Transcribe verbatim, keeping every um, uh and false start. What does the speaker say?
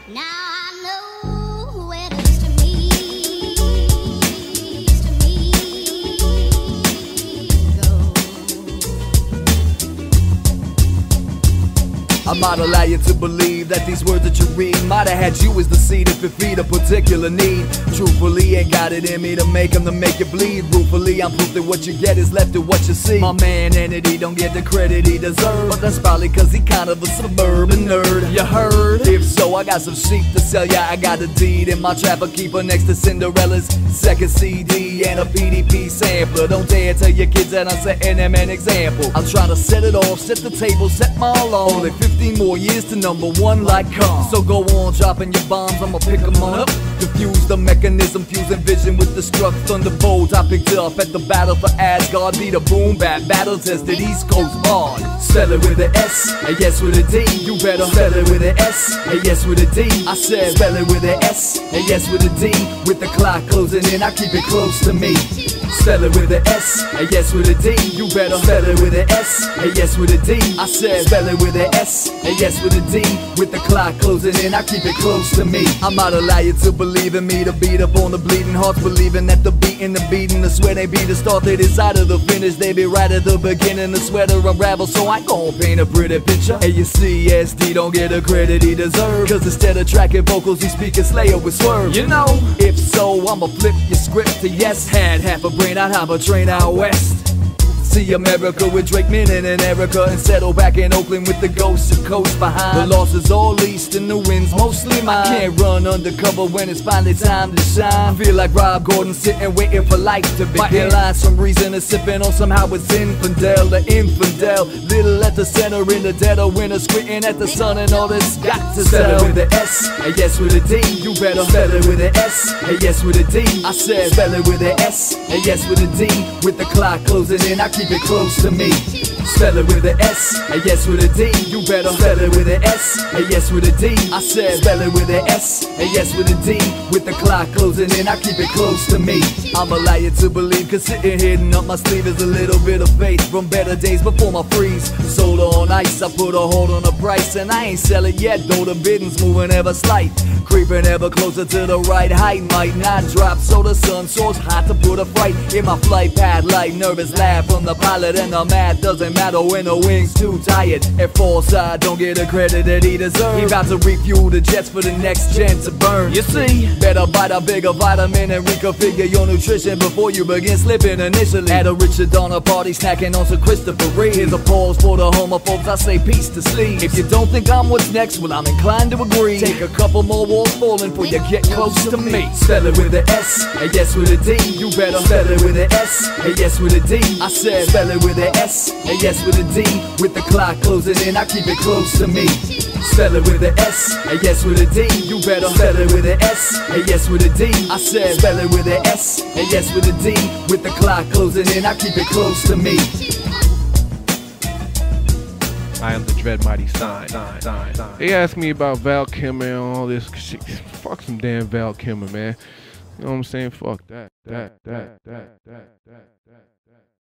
Now I know where it is to me, is to me go. I might allow you to believe that these words that you read might have had you as the seed if it feed a particular need. Truthfully, ain't got it in me to make them to make you bleed. Ruefully, I'm proof that what you get is left to what you see. My man Entity don't get the credit he deserves, but that's probably cause he kind of a suburban nerd. You heard? If so, I got some sheep to sell ya. I got a deed in my trapper keeper next to Cinderella's second C D and a P D P sampler. Don't dare tell your kids that I'm setting them an example. I'll try to set it off, set the table, set my alarm. Only fifteen more years to number one like calm. So go on dropping your bombs, I'ma pick them on up. Diffuse the mechanism, fusing vision with the struck thunderbolt I picked up at the battle for Asgard. Be the boom bat, battle tested East Coast bard. Spell it with an S, a yes with a D. You better spell it with an S, a yes with a D. I said spell it with an S, a yes with a D. With the clock closing in, I keep it close to me. Spell it with an S, a yes with a D. You better spell it with an S, a yes with a D. I said spell it with an S, a yes with a D. With the clock closing in, I keep it close to me. I might allow you to believe in me, to beat up on the bleeding hearts, believing that the beating, the beating, the sweat ain't be the start, they decide of the finish. They be right at the beginning, the sweater unravel, so I gon' paint a pretty picture. A U C S D don't get the credit he deserves, cause instead of tracking vocals, he speaking Slayer with swerve. You know, if so, I'ma flip your script to yes. Had half a brain, I'd have a train out west. See America with Drake, Minnie and Erica, and settle back in Oakland with the ghosts of coast behind. The losses all east and the wins mostly mine. I can't run undercover when it's finally time to shine. Feel like Rob Gordon sitting waiting for life to begin. My airline some reason is sipping on somehow it's infidel, the infidel. Little at the center in the dead of winter, squinting at the sun and all this got to sell. Spell it with an S, a yes with a D. You better spell it with an S, a yes with a D. I said spell it with an S, a yes with a D. With the clock closing in, I keep it close to me. Spell it with an S, a yes with a D. You better spell it with an S, a yes with a D. I said spell it with an S, a yes with a D. With the clock closing in, I keep it close to me. I'ma allow you to believe, cause sitting hidden up my sleeve is a little bit of faith from better days before my freeze. Sold on ice, I put a hold on the price, and I ain't sell it yet, though the bidding's moving ever slight. Creeping ever closer to the right height, might not drop, so the sun soars hot to put a fright in my flight path. Like nervous laugh from the pilot, and the math doesn't matter when the wing's too tired. At Falside, don't get the credit that he deserves. He about to refuel the jets for the next gen to burn. You see, better bite a bigger vitamin and reconfigure your nutrition before you begin slipping initially. At a Richard Donner party, snacking on some Christopher Reeve. Here's a pause for the homophobes, I say peace to sleep. If you don't think I'm what's next, well I'm inclined to agree. Take a couple more walls falling before you get close to me. Spell it with an S, a yes with a D. You better spell it with an S, a yes with a D. I said spell it with an S, a yes with a D. With the clock closing in, I keep it close to me. Spell it with an S, a yes with a D. You better spell it with an S, a yes with a D. I said spell it with an S, a yes with a D. With the clock closing in, I keep it close to me. I am the Dread Mighty Sign. sign, sign, sign. They asked me about Val Kilmer and all this shit. Fuck some damn Val Kilmer, man. You know what I'm saying? Fuck that, that, that, that, that, that, that.